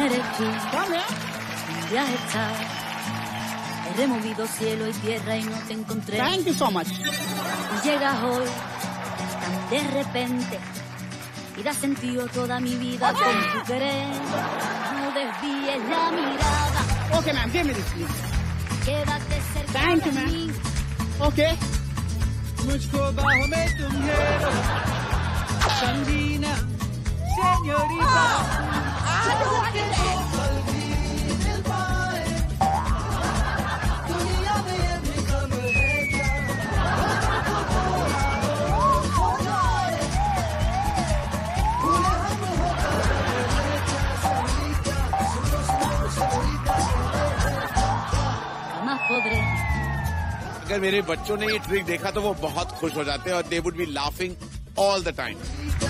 eres tú. Un viaje está. He removido cielo y tierra y no te encontré. Thank you so much. Y llegas hoy tan de repente y da sentido toda mi vida con tu querer. No desvíes la mirada. Okay, ma'am, give me this, please. Quédate cerca Thank you, de ma'am. mí. Okay. मुझको बाहों में तुम घेरो संगीना señorita. Jamás podré. अगर मेरे बच्चों ने ये trick देखा तो वो बहुत खुश हो जाते हैं और they would be laughing all the time.